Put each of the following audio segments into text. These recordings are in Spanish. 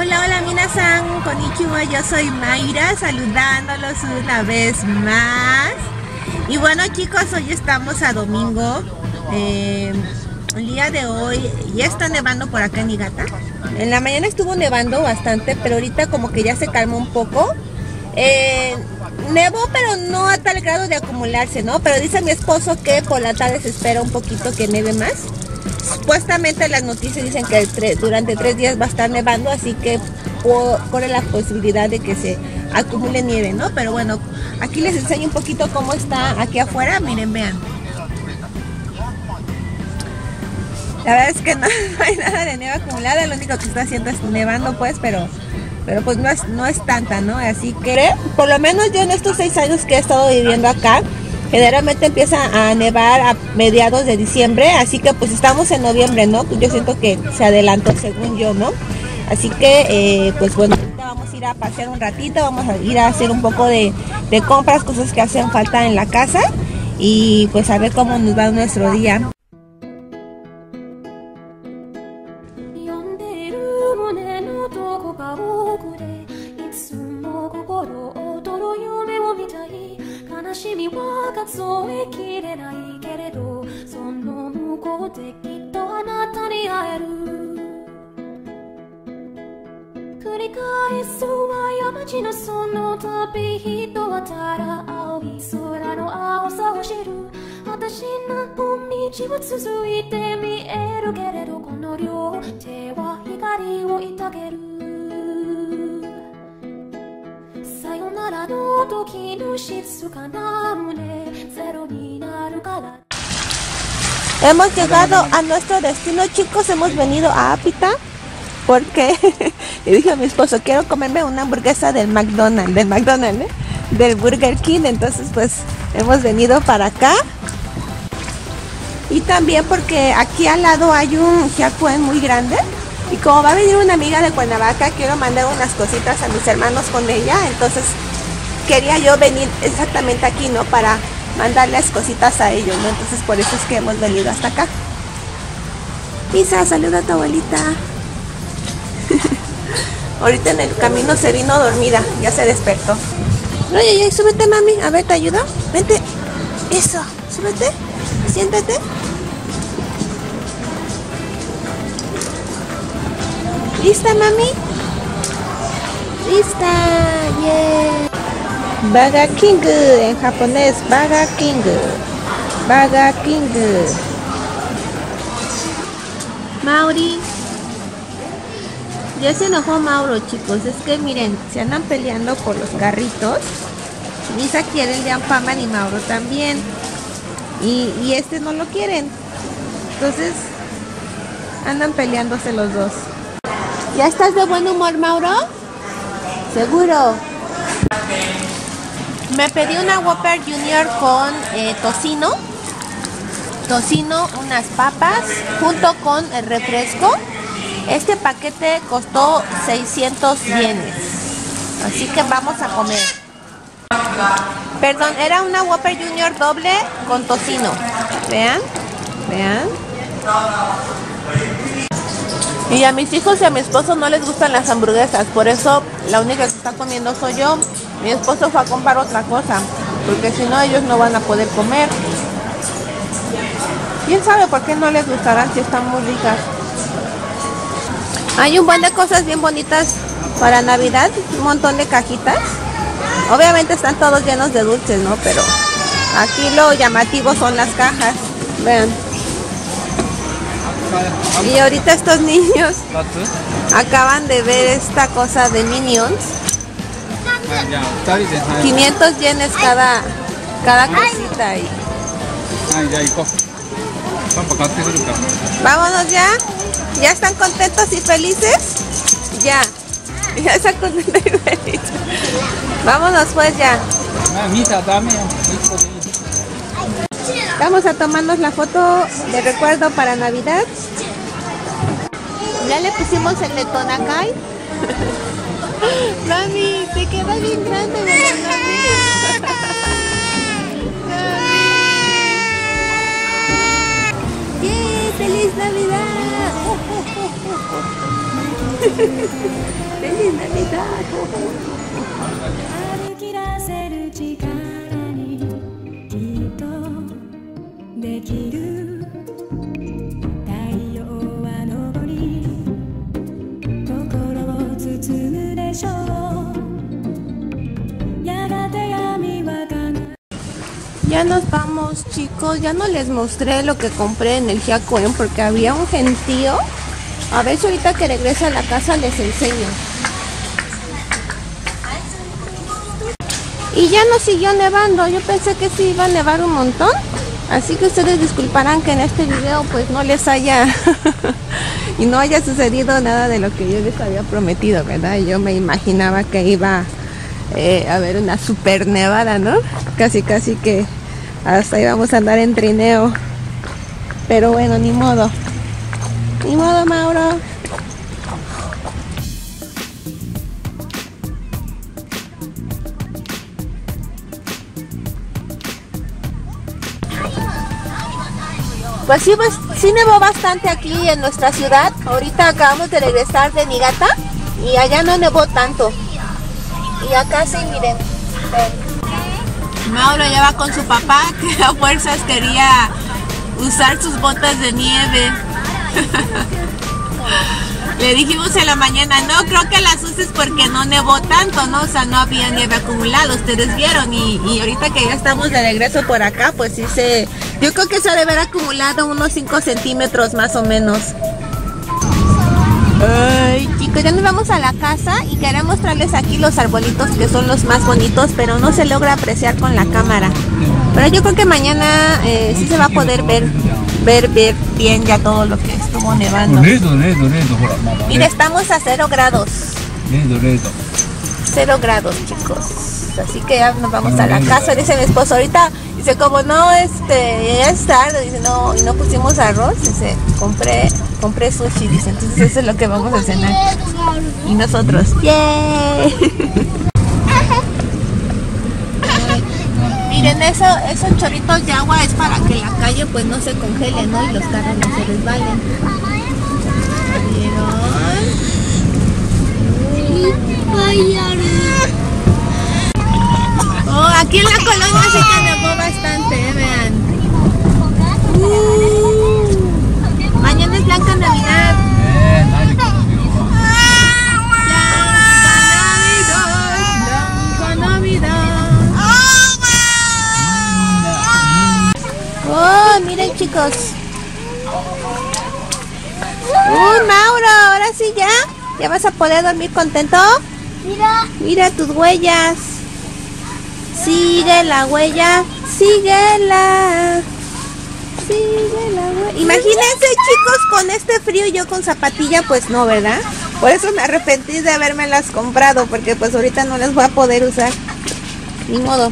Hola, hola, minasan, konnichiwa, yo soy Mayra, saludándolos una vez más. Y bueno, chicos, hoy estamos a domingo. El día de hoy ya está nevando por acá en Niigata. En la mañana estuvo nevando bastante, pero ahorita como que ya se calmó un poco. Nevó, pero no a tal grado de acumularse, ¿no? Pero dice mi esposo que por la tarde se espera un poquito que neve más. Supuestamente las noticias dicen que durante 3 días va a estar nevando, así que corre la posibilidad de que se acumule nieve, ¿no? Pero bueno, aquí les enseño un poquito cómo está aquí afuera. Miren, vean. La verdad es que no hay nada de nieve acumulada, lo único que está haciendo es nevando, pues, pero pues no es tanta, ¿no? Así que, por lo menos yo en estos 6 años que he estado viviendo acá, generalmente empieza a nevar a mediados de diciembre, así que pues estamos en noviembre, ¿no? Yo siento que se adelantó según yo, ¿no? Así que, pues bueno, ahorita vamos a ir a pasear un ratito, vamos a ir a hacer un poco de compras, cosas que hacen falta en la casa y pues a ver cómo nos va nuestro día. Hemos llegado a nuestro destino, chicos. Hemos venido a Apita porque le dije a mi esposo, quiero comerme una hamburguesa del McDonald's, del Burger King. Entonces pues hemos venido para acá. Y también porque aquí al lado hay un Hyakuen muy grande. Y como va a venir una amiga de Cuernavaca, quiero mandar unas cositas a mis hermanos con ella. Entonces quería yo venir exactamente aquí, ¿no? Para mandarles cositas a ellos, ¿no? Entonces por eso es que hemos venido hasta acá. Isa, saluda a tu abuelita. Ahorita en el camino se vino dormida, ya se despertó. Oye, súbete, mami, a ver, ¿te ayudo? Vente. Eso, súbete, siéntate. ¿Lista, mami? Lista, yeah. Burger King, en japonés, Burger King. Burger King. Mauri. Ya se enojó Mauro, chicos. Es que miren, se andan peleando por los carritos. Lisa quiere el de Anpaman y Mauro también. Y este no lo quieren. Entonces andan peleándose los dos. ¿Ya estás de buen humor, Mauro? ¿Seguro? Me pedí una Whopper Junior con tocino, unas papas, junto con el refresco. Este paquete costó 600 yenes. Así que vamos a comer. Perdón, era una Whopper Junior doble con tocino. Vean, vean. Y a mis hijos y a mi esposo no les gustan las hamburguesas, por eso la única que está comiendo soy yo. Mi esposo fue a comprar otra cosa, porque si no ellos no van a poder comer. ¿Quién sabe por qué no les gustarán si están muy ricas? Hay un buen de cosas bien bonitas para Navidad, un montón de cajitas. Obviamente están todos llenos de dulces, ¿no? Pero aquí lo llamativo son las cajas. Vean. Y ahorita estos niños acaban de ver esta cosa de Minions. 500 yenes cada cosita. Y... vámonos ya. ¿Ya están contentos y felices? Ya están contentos y felices. Vámonos pues ya. Vamos a tomarnos la foto de recuerdo para Navidad. Ya le pusimos el de Tonakai. Mami, te queda bien grande, ¿verdad, mami? ¡Yeah! ¡Feliz Navidad! ¡Feliz Navidad! Ya nos vamos, chicos. Ya no les mostré lo que compré en el Hyakuen porque había un gentío. A ver si ahorita que regrese a la casa les enseño. Y ya no siguió nevando. Yo pensé que sí iba a nevar un montón. Así que ustedes disculparán que en este video pues no les haya y no haya sucedido nada de lo que yo les había prometido, ¿verdad? Yo me imaginaba que iba a haber una super nevada, ¿no? Casi que hasta íbamos a andar en trineo. Pero bueno, ni modo. Ni modo, Mauro. Pues sí nevó bastante aquí en nuestra ciudad. Ahorita acabamos de regresar de Niigata y allá no nevó tanto. Y acá sí, miren. Mauro ya va con su papá, que a fuerzas quería usar sus botas de nieve. Le dijimos en la mañana, no creo que las uses porque no nevó tanto, ¿no? O sea, no había nieve acumulada, ustedes vieron. Y ahorita que ya estamos de regreso por acá, pues sí yo creo que se ha de haber acumulado unos 5 centímetros más o menos. Ay, chicos, ya nos vamos a la casa y quería mostrarles aquí los arbolitos que son los más bonitos, pero no se logra apreciar con la cámara. Pero yo creo que mañana sí se va a poder ver bien ya todo lo que estuvo nevando. Mira, estamos a 0 grados. 0 grados, chicos. Así que ya nos vamos a la casa, dice mi esposo. Ahorita dice, como no, ya es tarde, dice, no, y no pusimos arroz, dice, compré sushi, dice, entonces eso es lo que vamos a cenar. Y nosotros, ¡yay! Miren, esos chorritos de agua es para que la calle pues no se congele, ¿no? Y los carros no se resbalen. Oh, aquí en la colonia sí que nevó bastante, vean. Mañana es Blanca Navidad. Blanca Navidad. Oh, miren, chicos. Mauro, ahora sí ya vas a poder dormir contento. Mira tus huellas. Sigue la huella, síguela. Imagínense, chicos, con este frío yo con zapatilla, pues no, ¿verdad? Por eso me arrepentí de habérmelas comprado, porque pues ahorita no las voy a poder usar. Ni modo.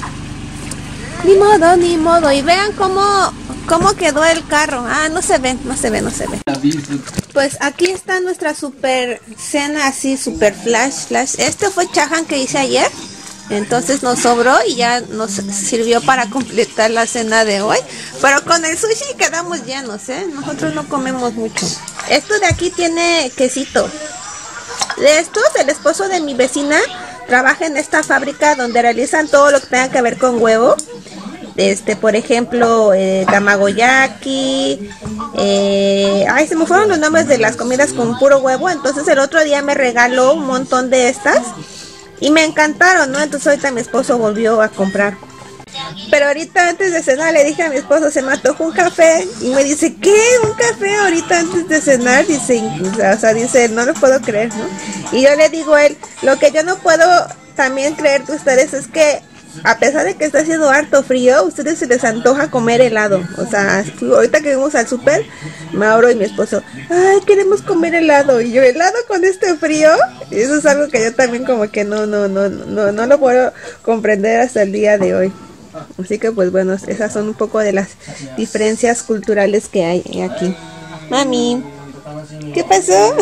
Y vean cómo quedó el carro. Ah, no se ve. Pues aquí está nuestra super cena así, super flash. Este fue chahan que hice ayer. Entonces nos sobró y ya nos sirvió para completar la cena de hoy. Pero con el sushi quedamos llenos, ¿eh? Nosotros no comemos mucho. Esto de aquí tiene quesito. De estos, el esposo de mi vecina trabaja en esta fábrica donde realizan todo lo que tenga que ver con huevo. Por ejemplo, tamagoyaki. Se me fueron los nombres de las comidas con puro huevo. Entonces el otro día me regaló un montón de estas. Y me encantaron, ¿no? Entonces ahorita mi esposo volvió a comprar. Pero ahorita antes de cenar le dije a mi esposo, se me antojó un café. Y me dice, ¿qué? ¿Un café ahorita antes de cenar? Dice, dice, no lo puedo creer, ¿no? Y yo le digo a él, lo que yo no puedo también creer de ustedes es que a pesar de que está haciendo harto frío, a ustedes se les antoja comer helado. O sea, ahorita que vamos al súper, Mauro y mi esposo, ay, queremos comer helado. Y yo, ¿helado con este frío? Y eso es algo que yo también como que no lo puedo comprender hasta el día de hoy. Así que pues bueno, esas son un poco de las diferencias culturales que hay aquí. Mami, ¿qué pasó?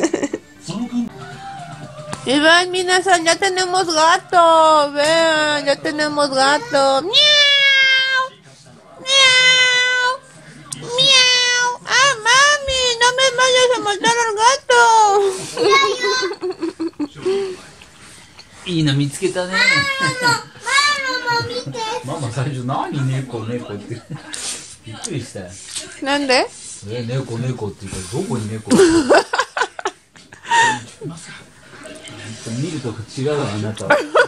Y vean, minasan, ya tenemos gato. Vean, ya tenemos gato. ¡Miau! ¡Miau! ¡Miau! ¡Ah, mami! ¡No me vayas a matar al gato! いいの見つけたね。ママ最初何猫猫ってびっくりしたよ。 なんで？ 猫猫っていうかどこに猫？見ると違うわあなた。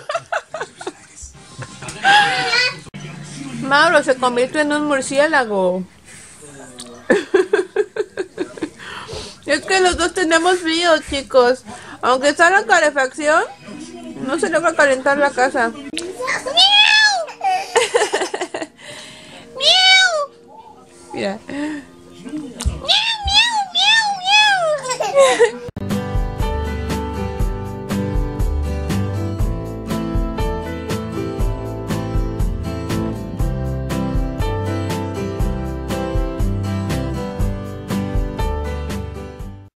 Mauro se convirtió en un murciélago. Es que los dos tenemos frío, chicos. Aunque está la calefacción, no se logra calentar la casa. Mira.